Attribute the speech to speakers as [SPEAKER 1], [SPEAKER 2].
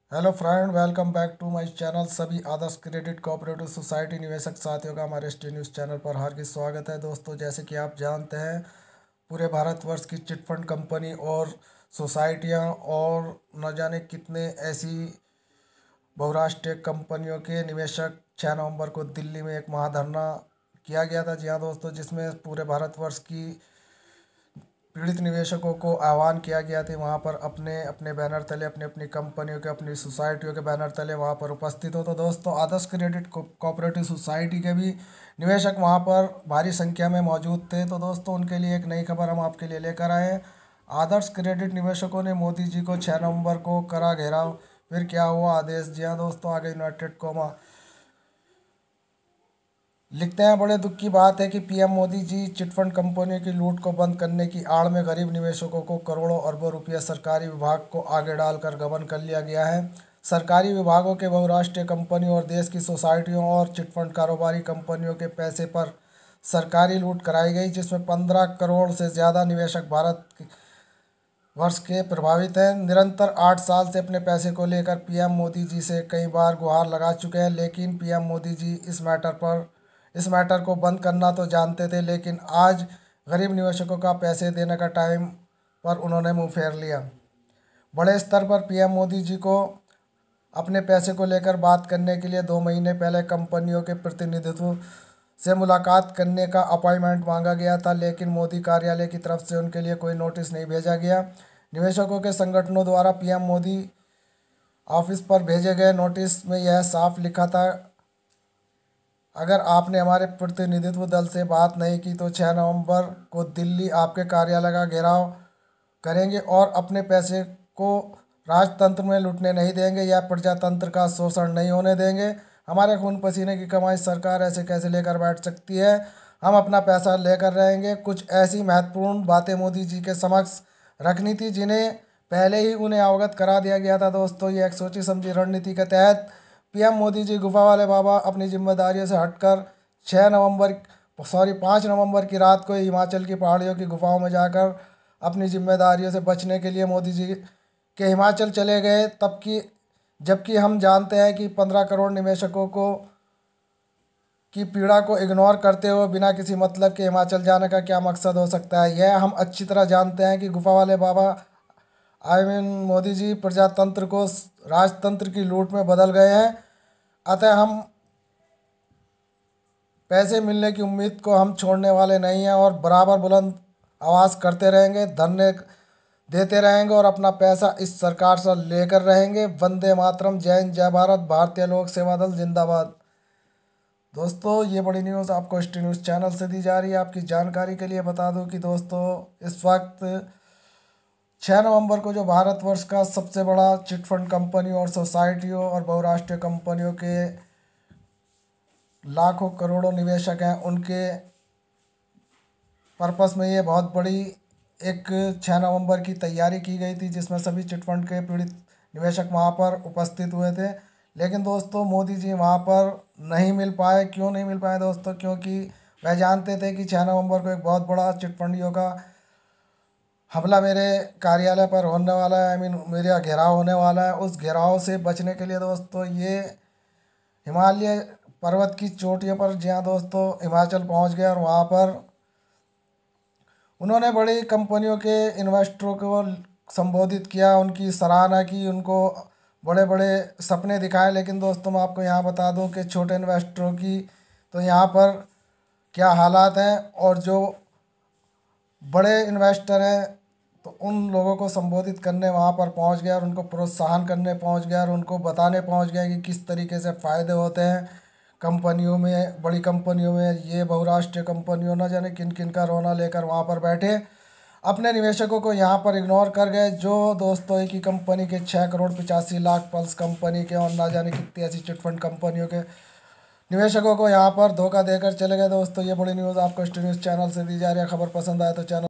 [SPEAKER 1] Hello friend, welcome back to my channel सभी Adarsh credit cooperative society निवेशक साथियों का हमारे स्टी न्यूज़ चैनल पर हार्दिक स्वागत है। दोस्तों, जैसे कि आप जानते हैं, पूरे भारतवर्ष की चिटफंड कंपनी और सोसाइटियां और न जाने कितने ऐसी बहुराष्ट्रीय कंपनियों के निवेशक 6 नवंबर को दिल्ली में एक महाधरना किया गया था। जी हाँ दोस्तों, जिसमें पूरे भारतवर्ष की पीड़ित निवेशकों को आह्वान किया गया था वहाँ पर अपने अपने बैनर तले, अपनी अपनी कंपनियों के, अपनी सोसाइटियों के बैनर तले वहाँ पर उपस्थित हो। तो दोस्तों, आदर्श क्रेडिट कोऑपरेटिव सोसाइटी के भी निवेशक वहाँ पर भारी संख्या में मौजूद थे। तो दोस्तों, उनके लिए एक नई खबर हम आपके लिए लेकर आए हैं। आदर्श क्रेडिट निवेशकों ने मोदी जी को 6 नवंबर को करा घेराव, फिर क्या हुआ आदेश। जी हाँ दोस्तों, आगे यूनाइटेड कोमा लिखते हैं, बड़े दुख की बात है कि पीएम मोदी जी चिटफंड कंपनियों की लूट को बंद करने की आड़ में गरीब निवेशकों को करोड़ों अरबों रुपये सरकारी विभाग को आगे डालकर गबन कर लिया गया है। सरकारी विभागों के बहुराष्ट्रीय कंपनियों और देश की सोसाइटियों और चिटफंड कारोबारी कंपनियों के पैसे पर सरकारी लूट कराई गई, जिसमें 15 करोड़ से ज़्यादा निवेशक भारत वर्ष के प्रभावित हैं। निरंतर 8 साल से अपने पैसे को लेकर पीएम मोदी जी से कई बार गुहार लगा चुके हैं, लेकिन पीएम मोदी जी इस मैटर को बंद करना तो जानते थे, लेकिन आज गरीब निवेशकों का पैसे देने का टाइम पर उन्होंने मुंह फेर लिया। बड़े स्तर पर पीएम मोदी जी को अपने पैसे को लेकर बात करने के लिए 2 महीने पहले कंपनियों के प्रतिनिधित्व से मुलाकात करने का अपॉइंटमेंट मांगा गया था, लेकिन मोदी कार्यालय की तरफ से उनके लिए कोई नोटिस नहीं भेजा गया। निवेशकों के संगठनों द्वारा पीएम मोदी ऑफिस पर भेजे गए नोटिस में यह साफ लिखा था, अगर आपने हमारे प्रतिनिधित्व दल से बात नहीं की तो 6 नवंबर को दिल्ली आपके कार्यालय का घेराव करेंगे और अपने पैसे को राजतंत्र में लुटने नहीं देंगे या प्रजातंत्र का शोषण नहीं होने देंगे। हमारे खून पसीने की कमाई सरकार ऐसे कैसे लेकर बैठ सकती है। हम अपना पैसा लेकर रहेंगे। कुछ ऐसी महत्वपूर्ण बातें मोदी जी के समक्ष रखनी थी जिन्हें पहले ही उन्हें अवगत करा दिया गया था। दोस्तों, ये एक सोची समझी रणनीति के तहत पीएम मोदी जी गुफा वाले बाबा अपनी जिम्मेदारियों से हटकर 5 नवंबर की रात को हिमाचल की पहाड़ियों की गुफाओं में जाकर अपनी जिम्मेदारियों से बचने के लिए मोदी जी के हिमाचल चले गए। जबकि हम जानते हैं कि 15 करोड़ निवेशकों को की पीड़ा को इग्नोर करते हुए बिना किसी मतलब के हिमाचल जाने का क्या मकसद हो सकता है। यह हम अच्छी तरह जानते हैं कि गुफा वाले बाबा मोदी जी प्रजातंत्र को राजतंत्र की लूट में बदल गए हैं। अतः हम पैसे मिलने की उम्मीद को हम छोड़ने वाले नहीं हैं और बराबर बुलंद आवाज़ करते रहेंगे, धरने देते रहेंगे और अपना पैसा इस सरकार से लेकर रहेंगे। वंदे मातरम, जय हिंद, जय भारत, भारतीय लोक सेवा दल जिंदाबाद। दोस्तों, ये बड़ी न्यूज़ आपको स्टी न्यूज़ चैनल से दी जा रही है। आपकी जानकारी के लिए बता दूं कि दोस्तों, इस वक्त 6 नवंबर को जो भारतवर्ष का सबसे बड़ा चिटफंड कंपनियों और सोसाइटियों और बहुराष्ट्रीय कंपनियों के लाखों करोड़ों निवेशक हैं, उनके पर्पस में ये बहुत बड़ी एक 6 नवंबर की तैयारी की गई थी, जिसमें सभी चिटफंड के पीड़ित निवेशक वहाँ पर उपस्थित हुए थे। लेकिन दोस्तों, मोदी जी वहाँ पर नहीं मिल पाए। क्यों नहीं मिल पाए दोस्तों? क्योंकि वह जानते थे कि 6 नवंबर को एक बहुत बड़ा चिटफंडियों का हमला मेरे कार्यालय पर होने वाला है। मेरा घेराव होने वाला है। उस घेराव से बचने के लिए दोस्तों, ये हिमालय पर्वत की चोटियों पर, जहाँ दोस्तों हिमाचल पहुँच गए और वहाँ पर उन्होंने बड़ी कंपनियों के इन्वेस्टरों को संबोधित किया, उनकी सराहना की, उनको बड़े बड़े सपने दिखाए। लेकिन दोस्तों, मैं आपको यहाँ बता दूं कि छोटे इन्वेस्टरों की तो यहाँ पर क्या हालात हैं, और जो बड़े इन्वेस्टर हैं तो उन लोगों को संबोधित करने वहाँ पर पहुँच गया और उनको प्रोत्साहन करने पहुँच गया और उनको बताने पहुँच गया कि किस तरीके से फ़ायदे होते हैं कंपनियों में, बड़ी कंपनियों में। ये बहुराष्ट्रीय कंपनियों न जाने किन किन का रोना लेकर वहाँ पर बैठे अपने निवेशकों को यहाँ पर इग्नोर कर गए। जो दोस्तों एक ही कंपनी के 6 करोड़ 85 लाख पल्स कंपनी के और ना जाने कितनी ऐसी चिटफंड कंपनियों के निवेशकों को यहाँ पर धोखा देकर चले गए। दोस्तों, ये बड़ी न्यूज़ आपको स्टी न्यूज़ चैनल से दी जा रही है। खबर पसंद आए तो चैनल